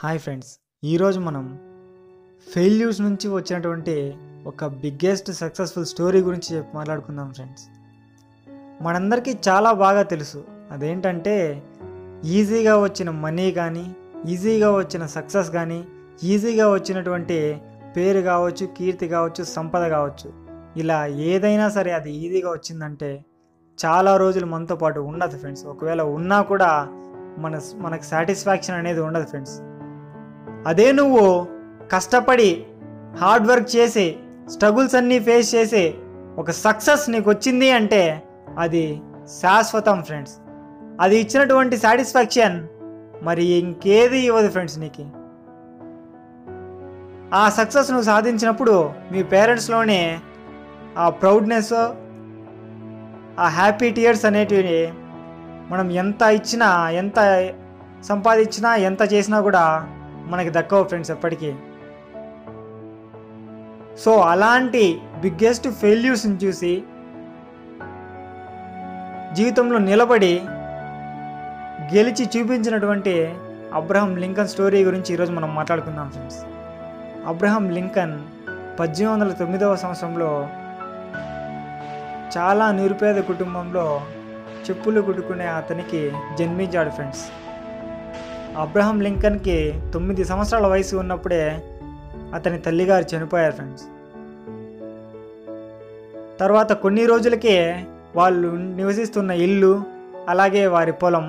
Hi friends, ఈరోజు మనం failures నుంచి వచ్చినటువంటి ఒక బిగ్గెస్ట్ సక్సెస్ఫుల్ స్టోరీ గురించి మాట్లాడుకుందాం ఫ్రెండ్స్. మనందరికీ చాలా బాగా తెలుసు, అదేంటంటే ఈజీగా వచ్చిన మనీ కానీ, ఈజీగా వచ్చిన సక్సెస్ కానీ, ఈజీగా వచ్చినటువంటి పేరు కావచ్చు, కీర్తి కావచ్చు, సంపద కావచ్చు, ఇలా ఏదైనా సరే అది ఈజీగా వచ్చిందంటే చాలా రోజులు మనతో పాటు ఉండదు ఫ్రెండ్స్. ఒకవేళ ఉన్నా కూడా మనకు సాటిస్ఫాక్షన్ అనేది ఉండదు ఫ్రెండ్స్. అదే నువ్వు కష్టపడి హార్డ్ వర్క్ చేసి స్ట్రగుల్స్ అన్నీ ఫేస్ చేసి ఒక సక్సెస్ నీకు వచ్చింది అంటే అది శాశ్వతం ఫ్రెండ్స్. అది ఇచ్చినటువంటి సాటిస్ఫాక్షన్ మరి ఇంకేది ఇవ్వదు ఫ్రెండ్స్. నీకు ఆ సక్సెస్ నువ్వు సాధించినప్పుడు మీ పేరెంట్స్లోనే ఆ ప్రౌడ్నెస్, ఆ హ్యాపీ టీయర్స్ అనేటివి మనం ఎంత ఇచ్చినా, ఎంత సంపాదించినా, ఎంత చేసినా కూడా మనకి దక్కవు ఫ్రెండ్స్ ఎప్పటికీ. సో అలాంటి బిగ్గెస్ట్ ఫెయిల్యూర్స్ని చూసి జీవితంలో నిలబడి గెలిచి చూపించినటువంటి అబ్రహం లింకన్ స్టోరీ గురించి ఈరోజు మనం మాట్లాడుకుందాం ఫ్రెండ్స్. అబ్రహం లింకన్ 1809వ సంవత్సరంలో చాలా నిరుపేద కుటుంబంలో చెప్పులు కుట్టుకునే అతనికి జన్మించాడు ఫ్రెండ్స్. అబ్రహం లింకన్కి 9 సంవత్సరాల వయసు ఉన్నప్పుడే అతని తల్లిగారు చనిపోయారు ఫ్రెండ్స్. తర్వాత కొన్ని రోజులకే వాళ్ళు నివసిస్తున్న ఇల్లు, అలాగే వారి పొలం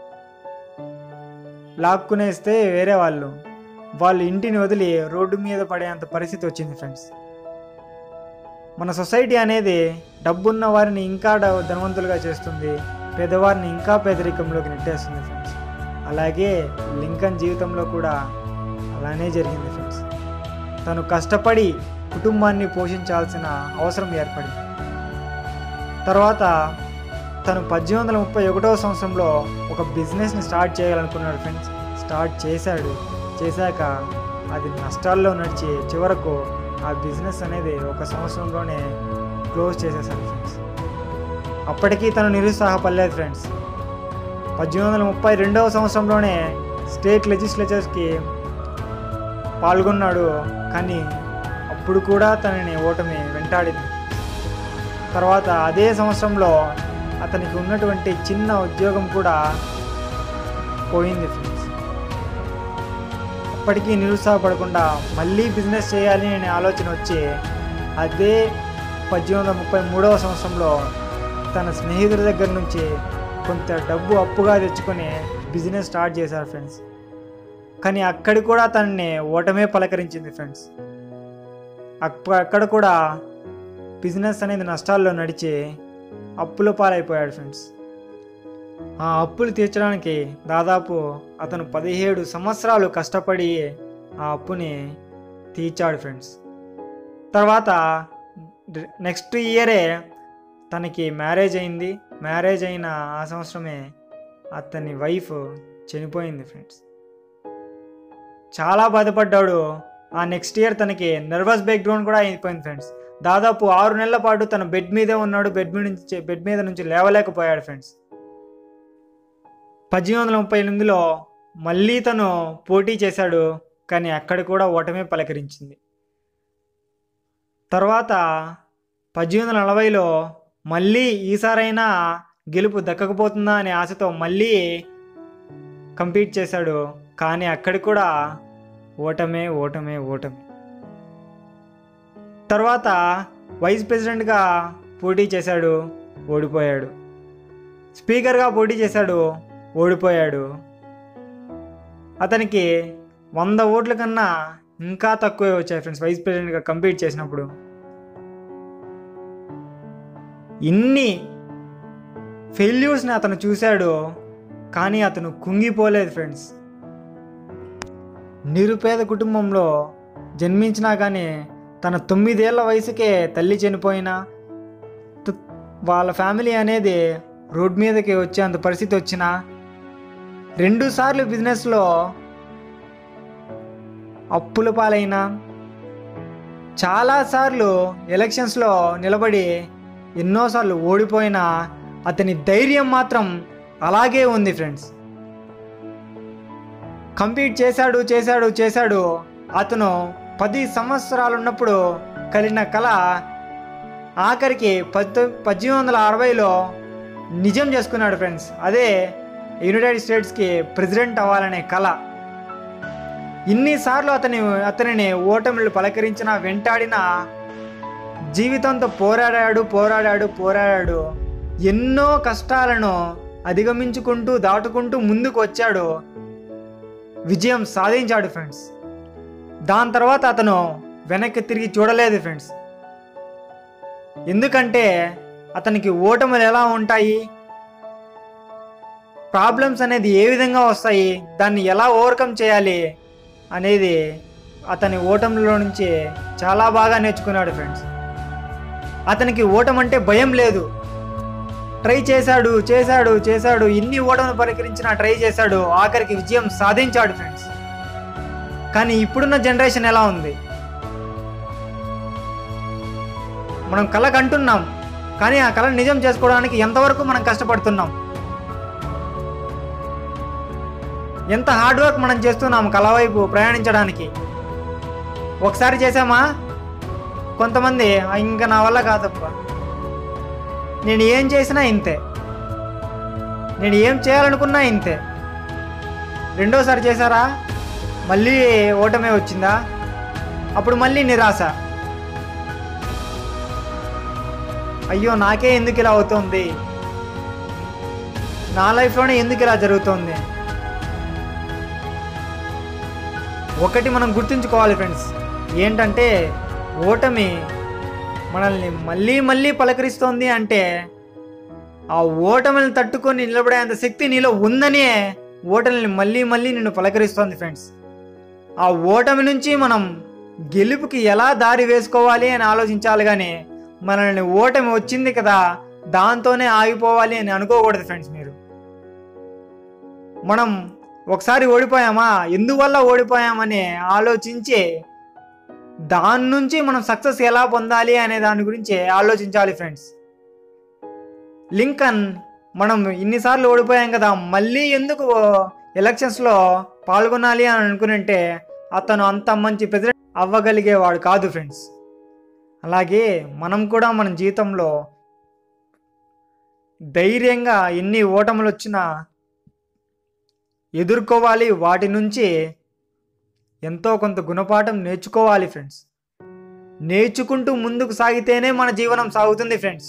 లాక్కునేస్తే వేరే వాళ్ళు ఇంటిని వదిలి రోడ్డు మీద పడేంత పరిస్థితి వచ్చింది ఫ్రెండ్స్. మన సొసైటీ అనేది డబ్బున్న వారిని ఇంకా ధనవంతులుగా చేస్తుంది, పేదవారిని ఇంకా పేదరికంలోకి నెట్టేస్తుంది ఫ్రెండ్స్. అలాగే లింకన్ జీవితంలో కూడా అలానే జరిగింది ఫ్రెండ్స్. తను కష్టపడి కుటుంబాన్ని పోషించాల్సిన అవసరం ఏర్పడింది. తర్వాత తను 1831వ సంవత్సరంలో ఒక బిజినెస్ని స్టార్ట్ చేయాలనుకున్నాడు ఫ్రెండ్స్. స్టార్ట్ చేశాక అది నష్టాల్లో నడిచి చివరకు ఆ బిజినెస్ అనేది ఒక సంవత్సరంలోనే క్లోజ్ చేసేసాడు ఫ్రెండ్స్. అప్పటికీ తను నిరుత్సాహపడలేదు ఫ్రెండ్స్. 1832వ సంవత్సరంలోనే స్టేట్ లెజిస్లేచర్స్కి పాల్గొన్నాడు, కానీ అప్పుడు కూడా తనని ఓటమి వెంటాడింది. తర్వాత అదే సంవత్సరంలో అతనికి ఉన్నటువంటి చిన్న ఉద్యోగం కూడా పోయింది ఫ్రెండ్స్. అప్పటికీ నిరుత్సాహపడకుండా మళ్ళీ బిజినెస్ చేయాలి అనే ఆలోచన వచ్చి అదే 1833వ సంవత్సరంలో తన స్నేహితుల దగ్గర నుంచి కొంత డబ్బు అప్పుగా తెచ్చుకొని బిజినెస్ స్టార్ట్ చేశారు ఫ్రెండ్స్. కానీ అక్కడ కూడా తనని ఓటమే పలకరించింది ఫ్రెండ్స్. అక్కడ కూడా బిజినెస్ అనేది నష్టాల్లో నడిచి అప్పుల పాలైపోయాడు ఫ్రెండ్స్. ఆ అప్పులు తీర్చడానికి దాదాపు అతను 17 సంవత్సరాలు కష్టపడి ఆ అప్పుని తీర్చాడు ఫ్రెండ్స్. తర్వాత నెక్స్ట్ ఇయరే తనకి మ్యారేజ్ అయింది. మ్యారేజ్ అయిన ఆ సంవత్సరమే అతని వైఫ్ చనిపోయింది ఫ్రెండ్స్. చాలా బాధపడ్డాడు. ఆ నెక్స్ట్ ఇయర్ తనకి నర్వస్ బ్రేక్డౌన్ కూడా అయిపోయింది ఫ్రెండ్స్. దాదాపు 6 నెలల పాటు తను బెడ్ మీదే ఉన్నాడు. బెడ్ మీద నుంచి లేవలేకపోయాడు ఫ్రెండ్స్. 1838లో మళ్ళీ తను పోటీ చేశాడు, కానీ అక్కడ కూడా ఓటమే పలకరించింది. తర్వాత 1840లో మళ్ళీ ఈసారైనా గెలుపు దక్కకపోతుందా అనే ఆశతో మళ్ళీ కంపీట్ చేశాడు, కానీ అక్కడ కూడా ఓటమే. తర్వాత వైస్ ప్రెసిడెంట్గా పోటీ చేశాడు, ఓడిపోయాడు. స్పీకర్గా పోటీ చేశాడు, ఓడిపోయాడు. అతనికి 100 ఓట్ల కన్నా ఇంకా తక్కువే వచ్చాయి ఫ్రెండ్స్ వైస్ ప్రెసిడెంట్గా కంపీట్ చేసినప్పుడు. ఇన్ని ఫెయిల్యూర్స్ని అతను చూశాడు, కానీ అతను కుంగిపోలేదు ఫ్రెండ్స్. నిరుపేద కుటుంబంలో జన్మించినా కానీ తన 9 ఏళ్ల వయసుకే తల్లి చనిపోయినా, వాళ్ళ ఫ్యామిలీ అనేది రోడ్ మీదకి వచ్చేంత పరిస్థితి వచ్చినా, 2 సార్లు బిజినెస్లో అప్పుల పాలైనా, చాలాసార్లు ఎలక్షన్స్లో నిలబడి ఎన్నోసార్లు ఓడిపోయినా అతని ధైర్యం మాత్రం అలాగే ఉంది ఫ్రెండ్స్. కంప్లీట్ చేశాడు చేశాడు చేశాడు అతను 10 సంవత్సరాలు ఉన్నప్పుడు కలిగిన కళ ఆఖరికి 1860లో నిజం చేసుకున్నాడు ఫ్రెండ్స్. అదే యునైటెడ్ స్టేట్స్కి ప్రెసిడెంట్ అవ్వాలనే కళ. ఇన్నిసార్లు అతనిని ఓటమిలు పలకరించిన వెంటాడిన జీవితంతో పోరాడాడు. ఎన్నో కష్టాలను అధిగమించుకుంటూ దాటుకుంటూ ముందుకు వచ్చాడు, విజయం సాధించాడు ఫ్రెండ్స్. దాని తర్వాత అతను వెనక్కి తిరిగి చూడలేదు ఫ్రెండ్స్. ఎందుకంటే అతనికి ఓటములు ఎలా ఉంటాయి, ప్రాబ్లమ్స్ అనేది ఏ విధంగా వస్తాయి, దాన్ని ఎలా ఓవర్కమ్ చేయాలి అనేది అతని ఓటములో నుంచి చాలా బాగా నేర్చుకున్నాడు ఫ్రెండ్స్. అతనికి ఓటమి అంటే భయం లేదు. ట్రై చేశాడు. ఇన్ని ఓటములు పరికరించినా ట్రై చేశాడు, ఆఖరికి విజయం సాధించాడు ఫ్రెండ్స్. కానీ ఇప్పుడున్న జనరేషన్ ఎలా ఉంది? మనం కళ కంటున్నాం, కానీ ఆ కళ నిజం చేసుకోవడానికి ఎంతవరకు మనం కష్టపడుతున్నాం, ఎంత హార్డ్ వర్క్ మనం చేస్తున్నాం కళ వైపు ప్రయాణించడానికి. ఒకసారి చేసామా, కొంతమంది ఇంకా నా వల్ల కాదప్ప, నేను ఏం చేసినా ఇంతే, నేను ఏం చేయాలనుకున్నా ఇంతే. రెండోసారి చేశారా, మళ్ళీ ఓటమే వచ్చిందా, అప్పుడు మళ్ళీ నిరాశ. అయ్యో నాకే ఎందుకు ఇలా అవుతుంది, నా లైఫ్లోనే ఎందుకు ఇలా జరుగుతుంది. ఒకటి మనం గుర్తుంచుకోవాలి ఫ్రెండ్స్, ఏంటంటే ఓటమి మనల్ని మళ్ళీ పలకరిస్తోంది అంటే ఆ ఓటమిని తట్టుకొని నిలబడేంత శక్తి నీలో ఉందనే ఓటమిని మళ్ళీ నిన్ను పలకరిస్తోంది ఫ్రెండ్స్. ఆ ఓటమి నుంచి మనం గెలుపుకి ఎలా దారి వేసుకోవాలి అని ఆలోచించాలి, కానీ మనల్ని ఓటమి వచ్చింది కదా దాంతోనే ఆగిపోవాలి అని అనుకోకూడదు ఫ్రెండ్స్. మీరు మనం ఒకసారి ఓడిపోయామా, ఎందువల్ల ఓడిపోయామని ఆలోచించి దాని నుంచి మనం సక్సెస్ ఎలా పొందాలి అనే దాని గురించి ఆలోచించాలి ఫ్రెండ్స్. లింకన్ మనం ఇన్నిసార్లు ఓడిపోయాం కదా, మళ్ళీ ఎందుకు ఎలక్షన్స్లో పాల్గొనాలి అని అనుకుంటే అతను అంత మంచి ప్రెసిడెంట్ అవ్వగలిగేవాడు కాదు ఫ్రెండ్స్. అలాగే మనం కూడా మన జీవితంలో ధైర్యంగా ఎన్ని ఓటములు వచ్చినా ఎదుర్కోవాలి, వాటి నుంచి ఎంతో కొంత గుణపాఠం నేర్చుకోవాలి ఫ్రెండ్స్. నేర్చుకుంటూ ముందుకు సాగితేనే మన జీవనం సాగుతుంది ఫ్రెండ్స్.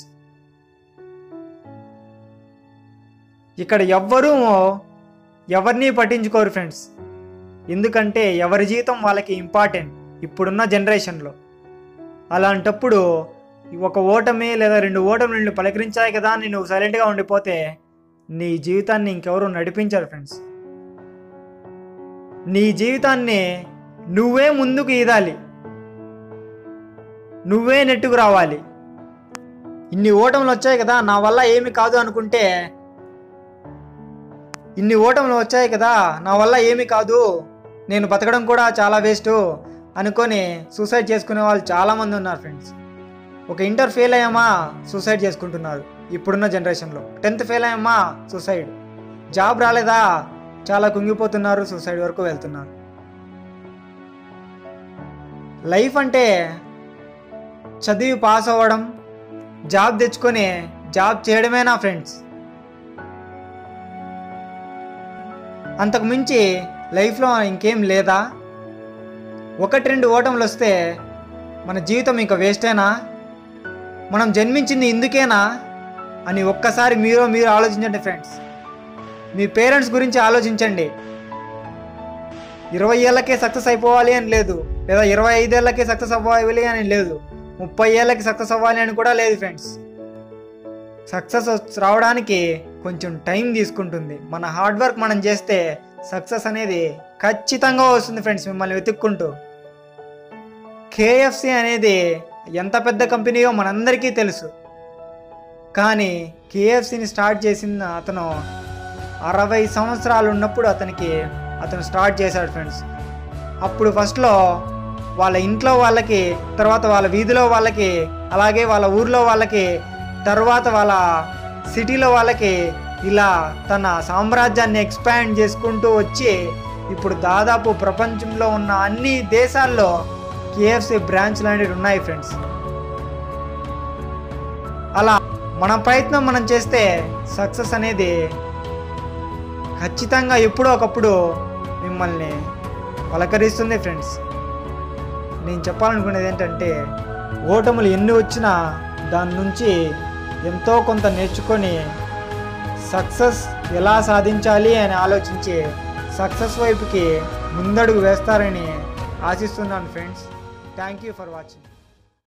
ఇక్కడ ఎవరిని పట్టించుకోరు ఫ్రెండ్స్, ఎందుకంటే ఎవరి జీవితం వాళ్ళకి ఇంపార్టెంట్ ఇప్పుడున్న జనరేషన్లో. అలాంటప్పుడు ఒక ఓటమి లేదా 2 ఓటమి నిన్ను పలకరించాయి కదా అని నువ్వు సైలెంట్గా ఉండిపోతే నీ జీవితాన్ని ఇంకెవరు నడిపించారు ఫ్రెండ్స్. నీ జీవితాన్ని నువ్వే ముందుకు ఈదాలి, నువ్వే నెట్టుకు రావాలి. ఇన్ని ఓటములు వచ్చాయి కదా నా వల్ల ఏమి కాదు అనుకుంటే, ఇన్ని ఓటములు వచ్చాయి కదా నా వల్ల ఏమి కాదు, నేను బతకడం కూడా చాలా వేస్ట్ అనుకొని సూసైడ్ చేసుకునే వాళ్ళు చాలామంది ఉన్నారు ఫ్రెండ్స్. ఒక ఇంటర్ ఫెయిల్ అయ్యామా సూసైడ్ చేసుకుంటున్నారు ఇప్పుడున్న జనరేషన్లో. 10th fail అయ్యామా suicide. జాబ్ రాలేదా చాలా కుంగిపోతున్నారు, సూసైడ్ వరకు వెళ్తున్నారు. లైఫ్ అంటే చదివి పాస్ అవ్వడం, జాబ్ తెచ్చుకొని జాబ్ చేయడమేనా ఫ్రెండ్స్? అంతకు మించి లైఫ్లో ఇంకేం లేదా? 1-2 ఓటములు వస్తే మన జీవితం ఇంకా వేస్టేనా? మనం జన్మించింది ఇందుకేనా అని ఒక్కసారి మీరు ఆలోచించండి ఫ్రెండ్స్. మీ పేరెంట్స్ గురించి ఆలోచించండి. 20 ఏళ్ళకే సక్సెస్ అయిపోవాలి అని లేదు, లేదా 25 ఏళ్ళకే సక్సెస్ అవ్వాలి అని లేదు, 30 ఏళ్ళకి సక్సెస్ అవ్వాలి అని కూడా లేదు ఫ్రెండ్స్. సక్సెస్ రావడానికి కొంచెం టైం తీసుకుంటుంది. మన హార్డ్ వర్క్ మనం చేస్తే సక్సెస్ అనేది ఖచ్చితంగా వస్తుంది ఫ్రెండ్స్, మిమ్మల్ని వెతుక్కుంటూ. KFC అనేది ఎంత పెద్ద కంపెనీయో మనందరికీ తెలుసు, కానీ KFCని స్టార్ట్ చేసిన అతను 60 సంవత్సరాలు ఉన్నప్పుడు అతను స్టార్ట్ చేశాడు ఫ్రెండ్స్. అప్పుడు ఫస్ట్లో వాళ్ళ ఇంట్లో వాళ్ళకి, తర్వాత వాళ్ళ వీధిలో వాళ్ళకి, అలాగే వాళ్ళ ఊర్లో వాళ్ళకి, తర్వాత వాళ్ళ సిటీలో వాళ్ళకి ఇలా తన సామ్రాజ్యాన్ని ఎక్స్పాండ్ చేసుకుంటూ వచ్చి ఇప్పుడు దాదాపు ప్రపంచంలో ఉన్న అన్ని దేశాల్లో కేఎఫ్సి బ్రాంచ్లు అనేవి ఉన్నాయి ఫ్రెండ్స్. అలా మన ప్రయత్నం మనం చేస్తే సక్సెస్ అనేది ఖచ్చితంగా ఎప్పుడో ఒకప్పుడు మిమ్మల్ని పలకరిస్తుంది ఫ్రెండ్స్. నేను చెప్పాలనుకునేది ఏంటంటే, ఓటములు ఎన్ని వచ్చినా దాని నుంచి ఎంతో కొంత నేర్చుకొని సక్సెస్ ఎలా సాధించాలి అని ఆలోచించి సక్సెస్ వైపుకి ముందడుగు వేస్తారని ఆశిస్తున్నాను friends. Thank you for watching.